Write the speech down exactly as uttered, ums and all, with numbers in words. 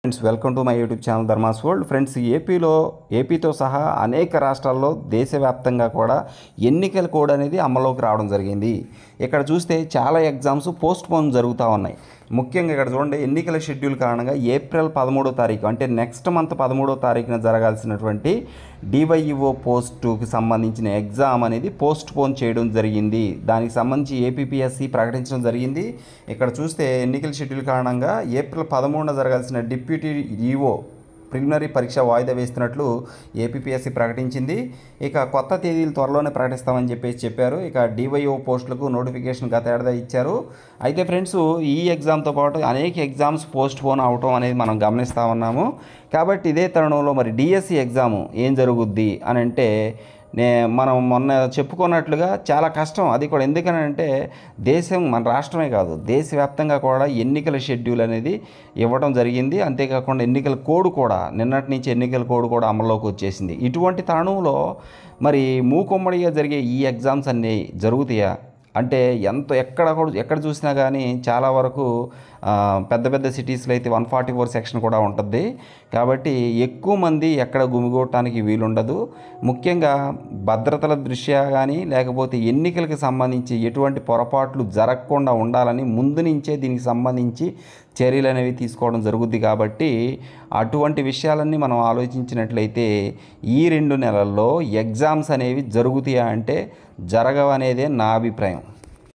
Friends, welcome to my YouTube channel Dharma's world. Friends, ఏపీలో ఏపీతో సహా అనేక రాష్ట్రాల్లో దేశవ్యాప్తంగా కూడా ఎన్నికల కోడ్ అనేది అమల్లోకి రావడం జరిగింది. ఇక్కడ చూస్తే చాలా ఎగ్జామ్స్ పోస్ట్ పోన్ జరుగుతూ ఉన్నాయి. ముఖ్యంగా ఇక్కడ చూడండి, ఎన్నికల షెడ్యూల్ కారణంగా ఏప్రిల్ పదమూడో తారీఖు అంటే నెక్స్ట్ మంత్ పదమూడో తారీఖున జరగాల్సినటువంటి డివైఈఓ పోస్టుకి సంబంధించిన ఎగ్జామ్ అనేది పోస్ట్ పోన్ చేయడం జరిగింది. దానికి సంబంధించి ఏపీపీఎస్సీ ప్రకటించడం జరిగింది. ఇక్కడ చూస్తే ఎన్నికల షెడ్యూల్ కారణంగా ఏప్రిల్ పదమూడున జరగాల్సిన డిప్యూటీ ఈఓ ప్రిలిమినరీ పరీక్ష వాయిదా వేస్తున్నట్లు ఏపీపీఎస్సీ ప్రకటించింది. ఇక కొత్త తేదీలు త్వరలోనే ప్రకటిస్తామని చెప్పేసి చెప్పారు. ఇక డివైఓ పోస్టులకు నోటిఫికేషన్ గత ఏడాది ఇచ్చారు. అయితే ఫ్రెండ్స్, ఈ ఎగ్జామ్తో పాటు అనేక ఎగ్జామ్స్ పోస్ట్ పోన్ అవటం అనేది మనం గమనిస్తూ ఉన్నాము. కాబట్టి ఇదే తరుణంలో మరి డిఎస్సి ఎగ్జాము ఏం జరుగుద్ది అని అంటే, నే మనం మొన్న చెప్పుకున్నట్లుగా చాలా కష్టం. అది కూడా ఎందుకనంటే, దేశం మన రాష్ట్రమే కాదు, దేశవ్యాప్తంగా కూడా ఎన్నికల షెడ్యూల్ అనేది ఇవ్వడం జరిగింది. అంతేకాకుండా ఎన్నికల కోడ్ కూడా నిన్నటి నుంచి ఎన్నికల కోడ్ కూడా అమల్లోకి వచ్చేసింది. ఇటువంటి తరుణంలో మరి మూకుమ్మడిగా జరిగే ఈ ఎగ్జామ్స్ అన్నీ జరుగుతాయా అంటే, ఎంత ఎక్కడ కూడా ఎక్కడ చూసినా కానీ చాలా వరకు పెద్ద పెద్ద సిటీస్లో అయితే వన్ ఫార్టీ ఫోర్ సెక్షన్ కూడా ఉంటుంది. కాబట్టి ఎక్కువ మంది ఎక్కడ గుమిగూడటానికి వీలుండదు. ముఖ్యంగా భద్రతల దృష్ట్యా కానీ, లేకపోతే ఎన్నికలకు సంబంధించి ఎటువంటి పొరపాట్లు జరగకుండా ఉండాలని ముందు నుంచే దీనికి సంబంధించి చర్యలు అనేవి తీసుకోవడం జరుగుద్ది. కాబట్టి అటువంటి విషయాలన్నీ మనం ఆలోచించినట్లయితే ఈ రెండు నెలల్లో ఎగ్జామ్స్ అనేవి జరుగుతాయా అంటే జరగవనేదే నా అభిప్రాయం.